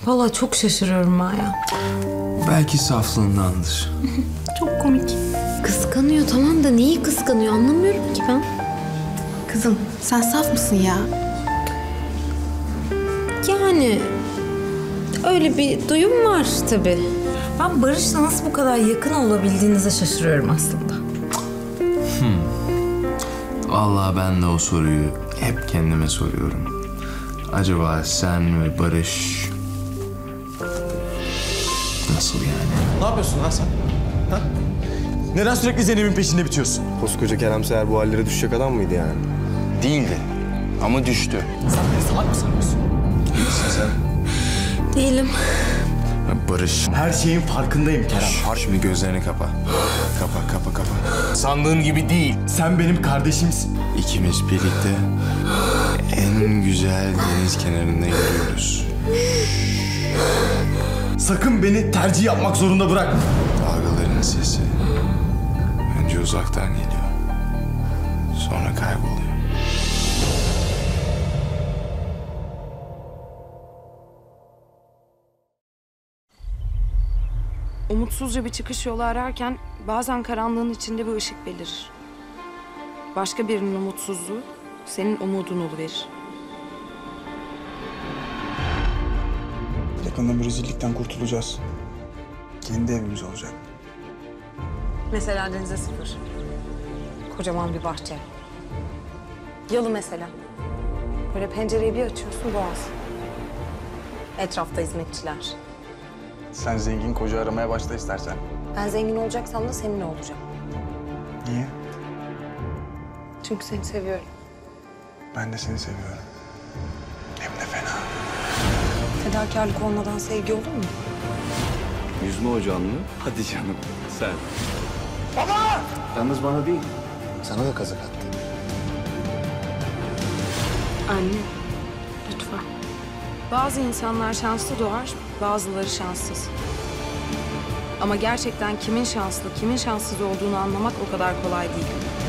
Vallahi çok şaşırıyorum Maya. Belki saflığındandır. Çok komik. Kıskanıyor tamam da neyi kıskanıyor anlamıyorum ki ben. Kızım sen saf mısın ya? Yani öyle bir duyum var tabii. Ben Barış'la nasıl bu kadar yakın olabildiğinize şaşırıyorum aslında. Vallahi ben de o soruyu hep kendime soruyorum. Acaba sen ve Barış nasıl yani? Ne yapıyorsun lan sen? Ha? Neden sürekli Zeynep'in peşinde bitiyorsun? Koskoca Kerem Seher bu hallere düşecek adam mıydı yani? Değildi ama düştü. Sen beni salak mı sanıyorsun? Kimsin sen? Değilim. Barış. Her şeyin farkındayım Kerem. Şimdi gözlerini kapa. Kapa. Sandığın gibi değil. Sen benim kardeşimsin. İkimiz birlikte en güzel deniz kenarında yürüyoruz. Sakın beni tercih yapmak zorunda bırakma. Dalgaların sesi önce uzaktan geliyor. Sonra kayboluyor. Umutsuzca bir çıkış yolu ararken bazen karanlığın içinde bir ışık belirir. Başka birinin umutsuzluğu senin umudun oluverir. Yakında bir rezillikten kurtulacağız. Kendi evimiz olacak. Mesela denize sıfır. Kocaman bir bahçe. Yalı mesela. Böyle pencereyi bir açıyorsun boğaz. Etrafta hizmetçiler. Sen zengin koca aramaya başla istersen. Ben zengin olacaksam da seninle olacağım. Niye? Çünkü seni seviyorum. Ben de seni seviyorum. Hem de fena. Fedakarlık olmadan sevgi olur mu? Yüzme hocan mı? Hadi canım sen. Baba! Yalnız bana değil, sana da kazık attı. Anne, lütfen. Bazı insanlar şanslı doğar, bazıları şanssız. Ama gerçekten kimin şanslı, kimin şanssız olduğunu anlamak o kadar kolay değil.